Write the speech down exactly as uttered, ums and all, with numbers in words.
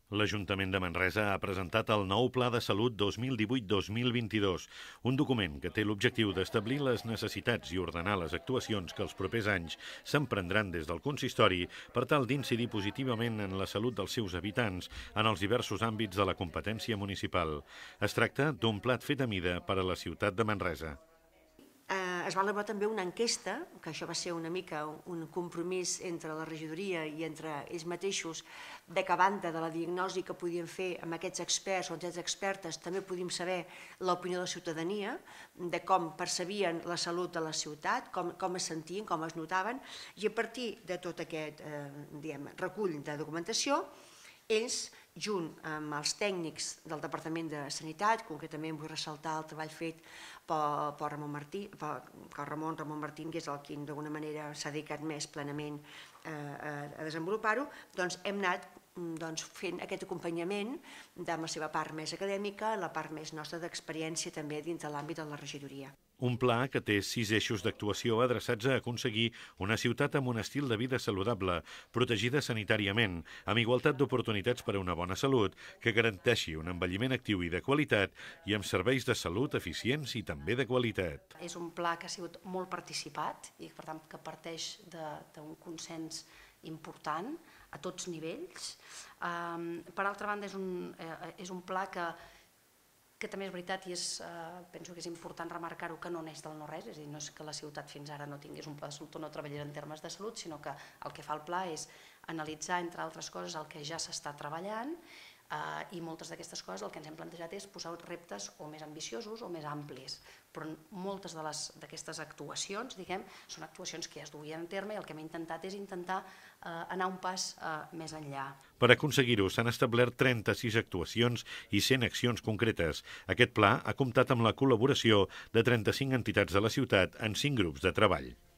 L'Ajuntament de Manresa ha presentat el nou Pla de Salut dos mil divuit dos mil vint-i-dos, un document que té l'objectiu d'establir les necessitats i ordenar les actuacions que els propers anys s'emprendran des del consistori per tal d'incidir positivament en la salut dels seus habitants en els diversos àmbits de la competència municipal. Es tracta d'un plat fet a mida per a la ciutat de Manresa. Es va elaborar també una enquesta, que això va ser una mica un compromís entre la regidoria i entre ells mateixos, de que a banda de la diagnosi que podíem fer amb aquests experts o aquestes expertes, també podíem saber l'opinió de la ciutadania, de com percebien la salut de la ciutat, com, com es sentien, com es notaven, i a partir de tot aquest eh, diguem, recull de documentació, ells, junt amb els tècnics del Departament de Sanitat, concretament vull ressaltar el treball fet pel, pel Ramon Martí, pel, pel Ramon Ramon Martín, que és el qui d'alguna manera s'ha dedicat més plenament eh, a, a desenvolupar-ho, doncs hem anat doncs, fent aquest acompanyament amb la seva part més acadèmica, la part més nostra d'experiència també dins de l'àmbit de la regidoria. Un pla que té sis eixos d'actuació adreçats a aconseguir una ciutat amb un estil de vida saludable, protegida sanitàriament, amb igualtat d'oportunitats per a una bona salut, que garanteixi un envelliment actiu i de qualitat i amb serveis de salut eficients i també de qualitat. És un pla que ha sigut molt participat i per tant que parteix d'un consens important a tots nivells. Per altra banda, és un, és un pla que que també és veritat i és, eh, penso que és important remarcar-ho, que no neix del no-res, és a dir, no és que la ciutat fins ara no tingués un pla de salut o no treballés en termes de salut, sinó que el que fa el pla és analitzar, entre altres coses, el que ja s'està treballant eh, i moltes d'aquestes coses el que ens hem plantejat és posar reptes o més ambiciosos o més amplis, però moltes d'aquestes actuacions, diguem, són actuacions que ja es duien a terme i el que hem intentat és intentar eh, anar un pas eh, més enllà. Per aconseguir-ho s'han establert trenta-sis actuacions i cent accions concretes. Aquest pla ha comptat amb la col·laboració de trenta-cinc entitats de la ciutat en cinc grups de treball.